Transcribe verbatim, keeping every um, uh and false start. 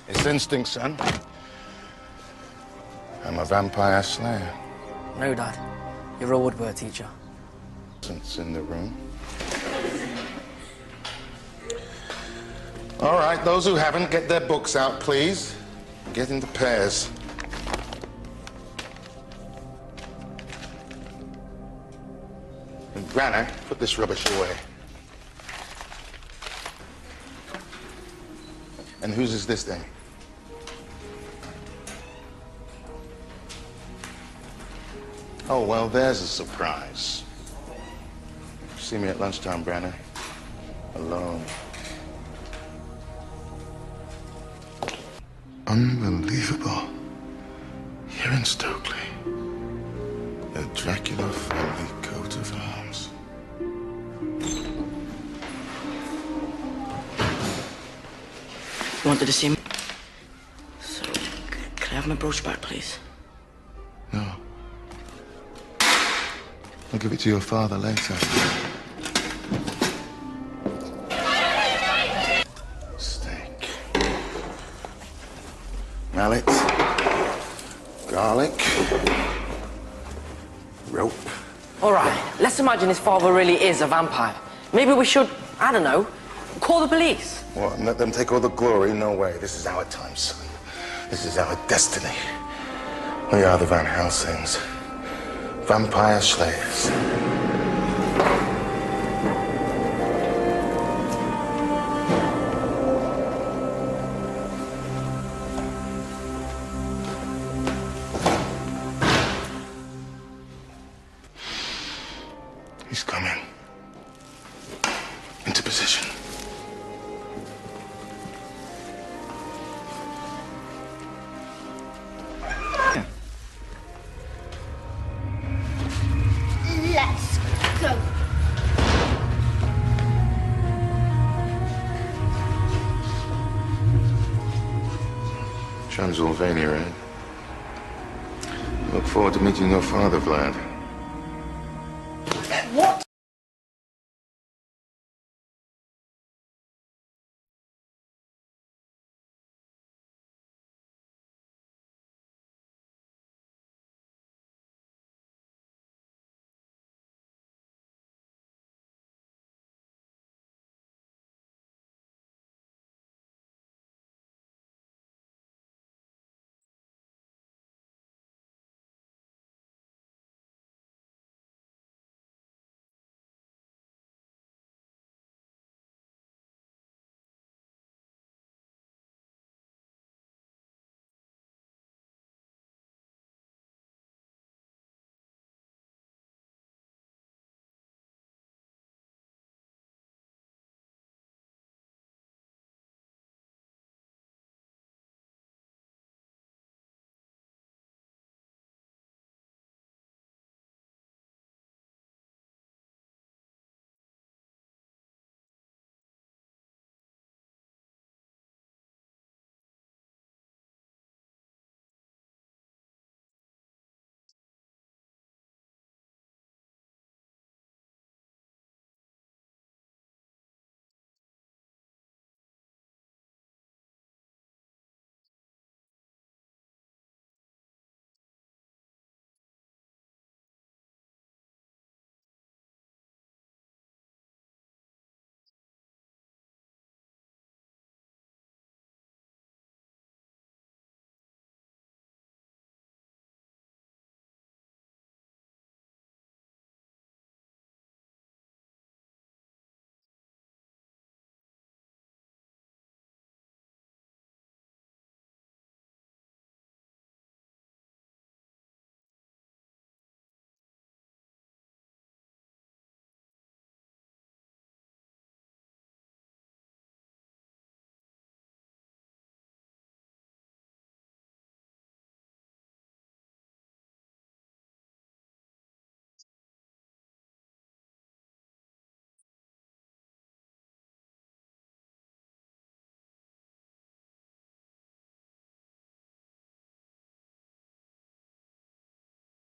It's instinct, son. I'm a vampire slayer. No, Dad. You're a woodwork teacher. Since in the room. All right, those who haven't, get their books out, please. Get into pairs. And Granny, put this rubbish away. And whose is this then? Oh, well, there's a surprise. See me at lunchtime, Branner. Alone. Unbelievable. Here in Stokely. A Dracula family coat of arms. You wanted to see me? So, can I have my brooch back, please? No. I'll give it to your father later. Steak. Mallet. Garlic. Rope. All right, let's imagine his father really is a vampire. Maybe we should, I don't know, call the police. What, and let them take all the glory? No way. This is our time, son. This is our destiny. We are the Van Helsings. Vampire slaves. He's coming. Into position. Let's go. Transylvania, eh? Look forward to meeting your father, Vlad. What